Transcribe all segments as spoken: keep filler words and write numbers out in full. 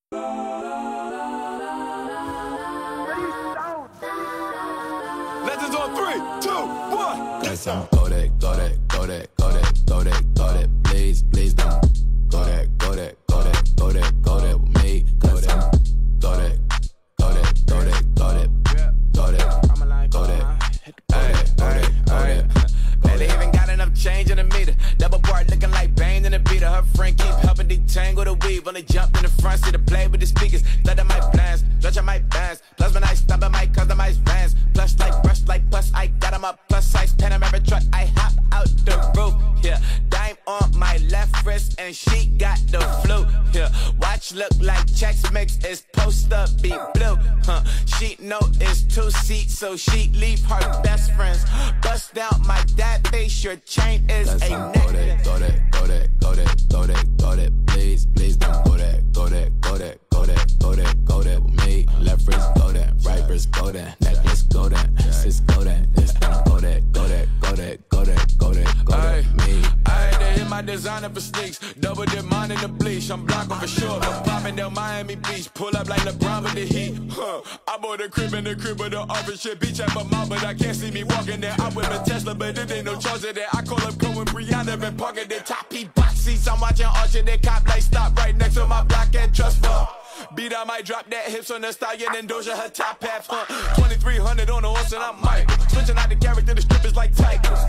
Legends on three, two, one. That's some go that, go that, go that, go that, go that, go that. Please, please don't go that, go that, go that, go that, go that with me. Go that, go that, go that, go that, go that, go that, go that, go that, go that, go that. They even got enough change in the meter. Double part looking like Bane in the beater. Her friend keep helping detangle the weave. Only jumped in the front seat to play with the speakers. Let my plans, stretch on my bands. Plus when I stop at my customized vans. Plush like brush like plus I got them up. Plus size Panamera truck. I hop out the roof. Yeah, dime on my left wrist and she got the flu. Yeah, watch look like Chex Mix is post up be blue. Huh? She know it's two seats, so she leave her best friends. Bust down my dad face. Your chain is That's a some neck. go that, go that, go that, go that, go that, go that. Please, please don't go that, go that, go that, go that, go that, go that with me. Left wrist go that, right wrist go that, necklace go that, sis go that, this thing go that, go that, go that, go that, go that, go that, me. I had to hit my designer for sneaks. Double dip mine in the bleach. I'm blocking for sure. But popping down Miami Beach. Pull up like LeBron with the heat. Huh. I bought a crib in the crib with the office shit. Beach at my mouth, but I can't see me walking there. I whip a Tesla, but it ain't no charge of that. I call up Cohen Brianna been parking the top P box seats. I'm watching Archer. They cop like stop right next to my block and trust fund. Beat I might drop that hips on the stallion and Doja her top half. Huh. twenty-three hundred on the horse and I'm Mike. Switching out the character, the strippers like tigers.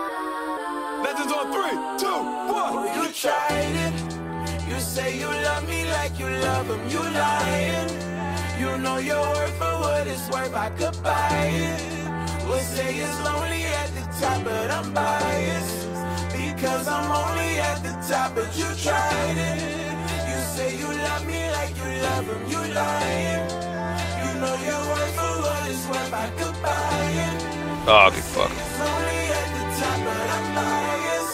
Legends on three, two, one. You tried it. You say you love me like you love him. You lying. You know your worth for what it's worth. I could buy it. Would say it's lonely at the top, but I'm biased because I'm only at the top. But you tried it. You say you love me like you love him. You lying. You know your worth for what it's worth. I could buy it. Oh, good fuck. It's only at the top, but I'm biased.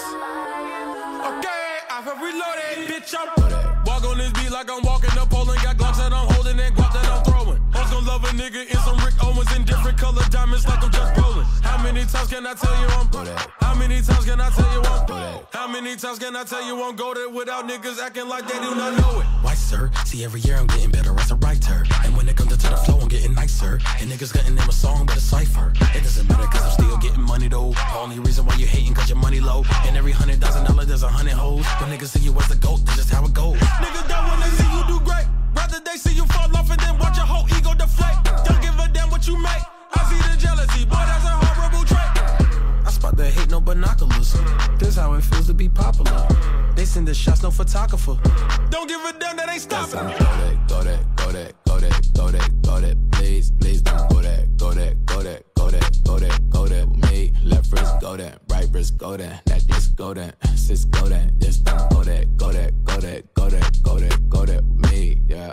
Okay, I have reloaded, bitch. I'm walk on this beat like I'm walking the pole and got glocks that I'm holding and guap that I'm throwing. Hoes gon' love a nigga in some Rick Owens in different color diamonds like I'm just rolling. How many times can I tell you I'm How many times can I tell you I'm How many times can I tell you I'm goated without niggas acting like they do not know it? Why, sir? See, every year I'm getting better as a writer. And when it comes to the flow, I'm getting nicer. And niggas got name a song, but a cipher. It doesn't matter, cause I'm still getting money, though. The only reason why you hating, cause your money low. And every hundred thousand dollar, there's a hundred hoes. When niggas see you as the GOAT, that's just how it goes. Niggas don't wanna see you do great. Rather they see you fall off and then watch your whole ego deflate. Don't give a damn what you make. I see the jealousy, boy, that's a horrible trait. I spot the hate, no binoculars. This how it feels to be popular. They send the shots, no photographer. Don't give a damn, that ain't That's stopping. some go that, go that, go that, go that, go that, go that. Please, please don't go that, go that, go that, go that, go that, go that with me. Left wrist go that, right wrist go that, necklace go that, sis go that, this thing go that, go that, go that, go that, go that, go that with me. Yeah.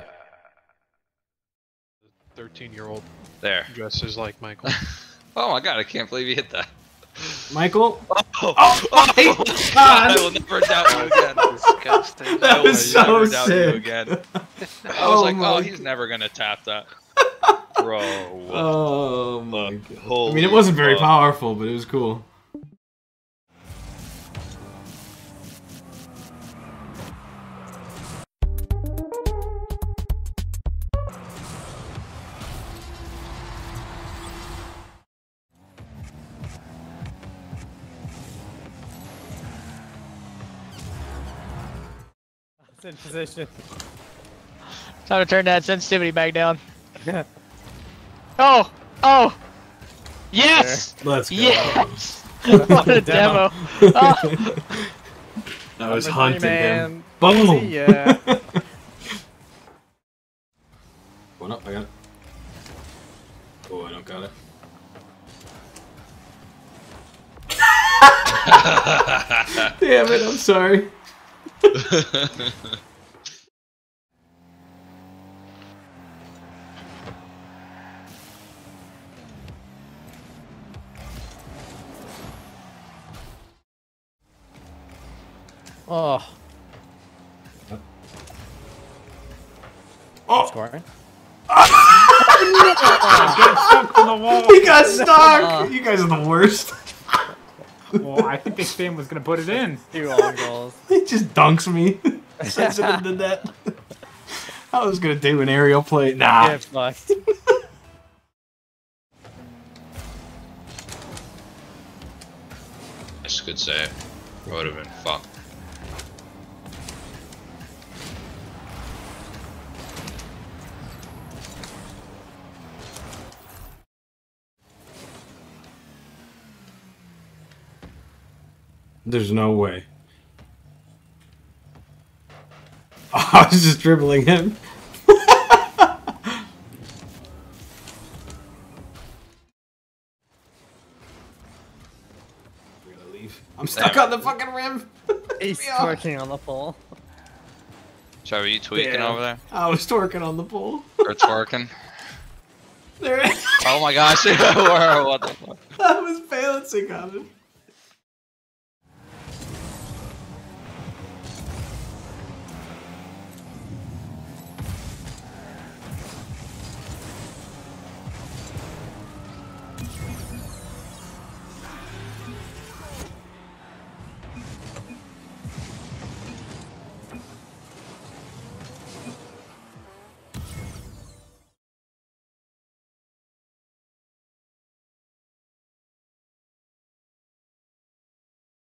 thirteen-year-old There. dresses like Michael. Oh my god, I can't believe you hit that. Michael? Oh, Oh, oh my God. I will never doubt you again. Disgusting. That I will was so never doubt you sick. again. I was Oh like, my oh, he's never gonna tap that. Bro. Oh my Fuck. God. I Holy mean, it wasn't very fuck. powerful, but it was cool. It's in position. Time to turn that sensitivity back down. Oh! Oh! Yes! Let's go. Yes! What a demo! Oh. I was Number hunting three, him. man. Boom! Yeah. One up, I got it. Oh, I don't got it. Damn it, I'm sorry. Oh. Oh! Scoring. He got stuck! You guys are the worst. Well, I think this game was gonna put it in. Two on goals. He just dunks me. Sends it into the net. I was gonna do an aerial play. Nah. Yeah, fucked. That's a good save. Would have been fucked. There's no way. Oh, I was just dribbling him. I'm stuck on the fucking rim. He's twerking on the pole. Trevor, you tweaking Yeah. over there? I was twerking on the pole. Or twerking? There it is. Oh my gosh, what the fuck? I was balancing on it.